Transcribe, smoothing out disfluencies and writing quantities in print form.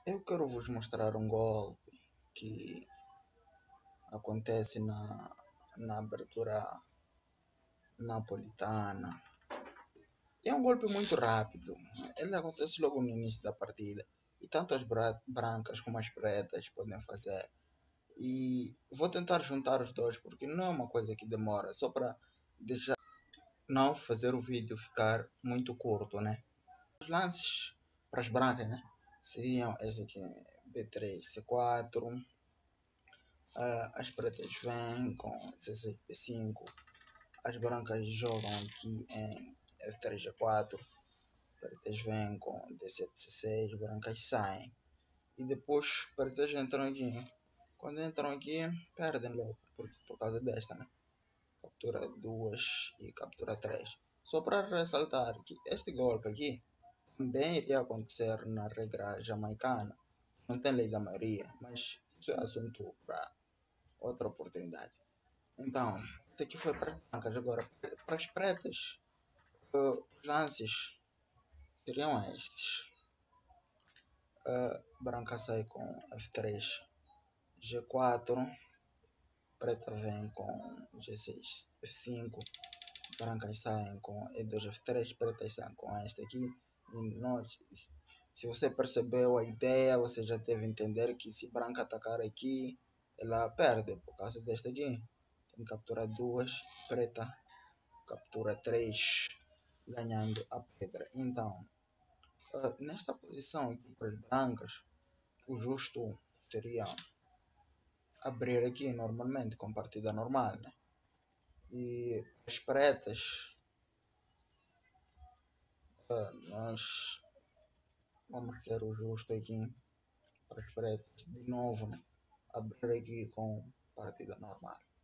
Eu quero vos mostrar um golpe que acontece na abertura napolitana. É um golpe muito rápido. Ele acontece logo no início da partida. E tanto as brancas como as pretas podem fazer. E vou tentar juntar os dois porque não é uma coisa que demora. Só para deixar, não fazer o vídeo ficar muito curto, né? Os lances para as brancas, né? Seriam esse aqui, B3, C4. As pretas vêm com 16 P5, as brancas jogam aqui em F3 G4, pretas vêm com D7 C6, brancas saem. E depois pretas entram aqui. Quando entram aqui, perdem logo por causa desta, né? Captura 2 e captura 3. Só para ressaltar que este golpe aqui também iria acontecer na regra jamaicana. Não tem lei da maioria, mas isso é assunto para outra oportunidade. Então, isso aqui foi para as brancas. Agora, para as pretas, os lances seriam estes. Branca sai com F3, G4, preta vem com G6, F5, brancas saem com E2, F3, pretas saem com este aqui. E nós, se você percebeu a ideia, você já deve entender que se branca atacar aqui, ela perde por causa deste aqui. Tem que capturar duas, preta captura 3, ganhando a pedra. Então, nesta posição aqui para as brancas, o justo seria abrir aqui normalmente com partida normal, né? E as pretas, nós vamos ter o justo aqui para as pretas de novo, né? Abrir aqui com partida normal.